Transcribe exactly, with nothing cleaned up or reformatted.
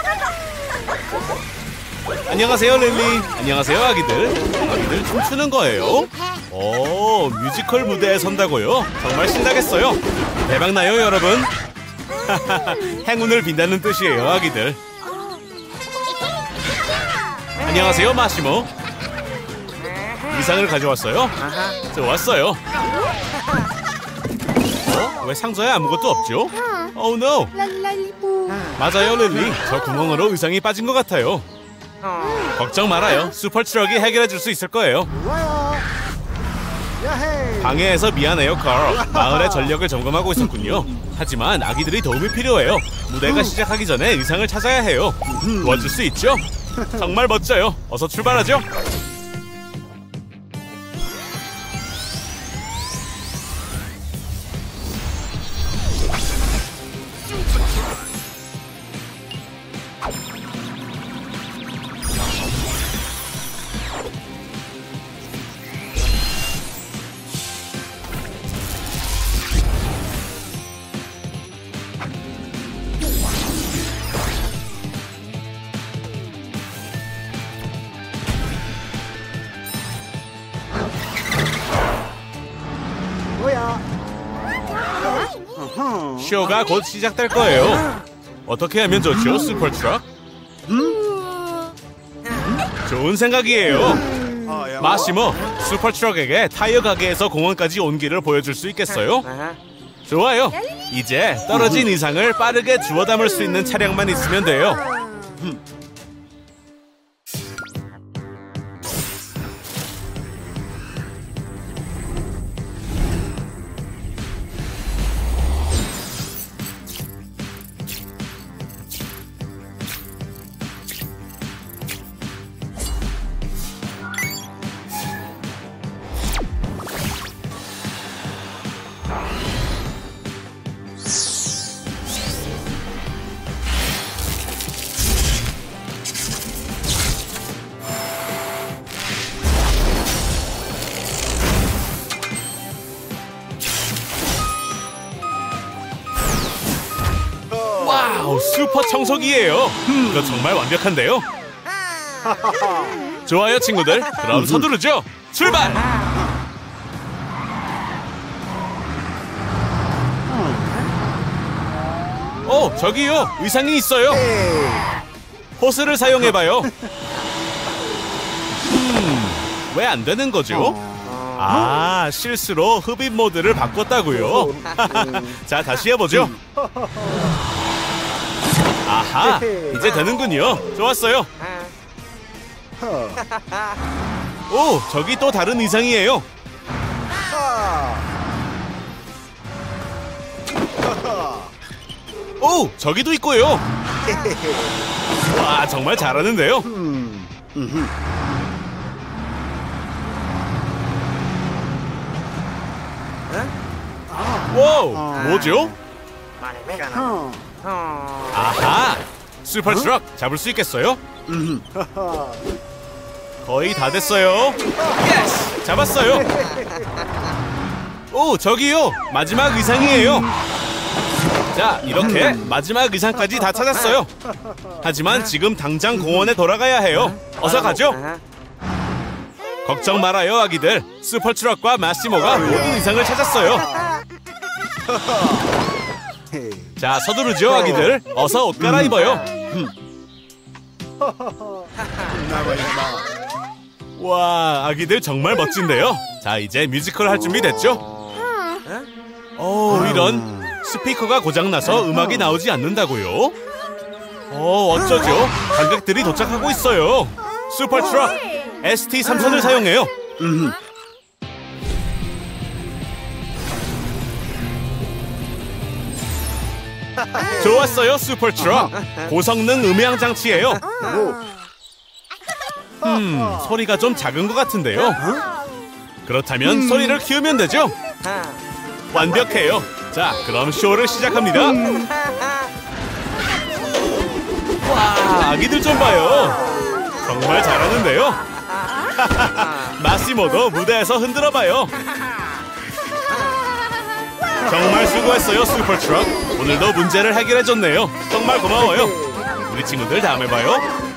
안녕하세요, 릴리. 안녕하세요, 아기들. 아기들 춤추는 거예요? 오, 뮤지컬 무대에 선다고요? 정말 신나겠어요. 대박나요, 여러분? 행운을 빈다는 뜻이에요, 아기들. 안녕하세요, 마시모. 의상을 가져왔어요? 좋았어요. 어? 왜 상자에 아무것도 없죠? Oh no! 맞아요, 릴리. 저 구멍으로 의상이 빠진 것 같아요. 걱정 말아요. 슈퍼트럭이 해결해 줄 수 있을 거예요. 방해해서 미안해요, 카일. 마을의 전력을 점검하고 있었군요. 하지만 아기들이 도움이 필요해요. 무대가 시작하기 전에 의상을 찾아야 해요. 도와줄 수 있죠? 정말 멋져요. 어서 출발하죠. 쇼가 곧 시작될 거예요. 어떻게 하면 좋죠, 슈퍼트럭? 좋은 생각이에요. 마시모, 슈퍼트럭에게 타이어 가게에서 공원까지 온 길을 보여줄 수 있겠어요? 좋아요. 이제 떨어진 의상을 빠르게 주워 담을 수 있는 차량만 있으면 돼요. 와우, 슈퍼 청소기예요. 이거 정말 완벽한데요? 좋아요, 친구들. 그럼 서두르죠. 출발! 오, 저기요. 의상이 있어요. 호스를 사용해봐요. 음, 왜 안 되는 거죠? 아, 실수로 흡입 모드를 바꿨다고요? 자, 다시 해보죠. 아하, 이제 되는군요. 좋았어요. 오, 저기 또 다른 의상이에요. 오, 저기도 있고요. 와, 정말 잘하는데요. 와우, 뭐죠? 아하, 슈퍼트럭 잡을 수 있겠어요? 거의 다 됐어요. 예스! 잡았어요. 오, 저기요. 마지막 의상이에요. 자, 이렇게 마지막 의상까지 다 찾았어요. 하지만 지금 당장 공원에 돌아가야 해요. 어서 가죠. 걱정 말아요, 아기들. 슈퍼트럭과 마시모가 모든 의상을 찾았어요. 자, 서두르죠, 아기들. 어서 옷 갈아입어요. 와, 아기들 정말 멋진데요. 자, 이제 뮤지컬 할 준비 됐죠? 오, 이런. 스피커가 고장나서 음악이 나오지 않는다고요? 어, 어쩌죠? 관객들이 도착하고 있어요. 슈퍼트럭 에스티 삼선을 사용해요. 좋았어요, 슈퍼트럭. 고성능 음향 장치예요. 음, 소리가 좀 작은 것 같은데요. 그렇다면 소리를 키우면 되죠? 완벽해요. 자, 그럼 쇼를 시작합니다. 와, 아기들 좀 봐요. 정말 잘하는데요. 마시모도 무대에서 흔들어봐요. 정말 수고했어요, 슈퍼트럭. 오늘도 문제를 해결해줬네요. 정말 고마워요. 우리 친구들 다음에 봐요.